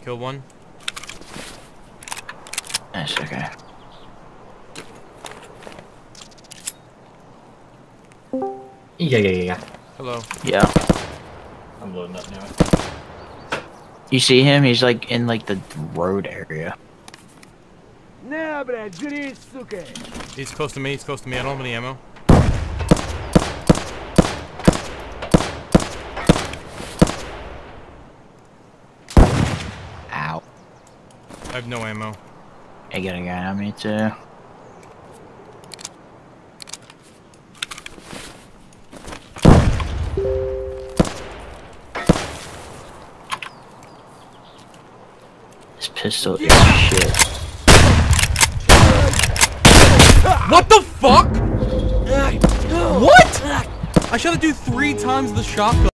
killed one. That's okay. Yeah. Hello. Yeah. I'm loading up now. You see him? He's like in like the road area. He's close to me. He's close to me. I don't have any ammo. Ow. I have no ammo. I got a guy on me too. This pistol is shit. What the fuck? What? I shot a dude 3 times the shotgun.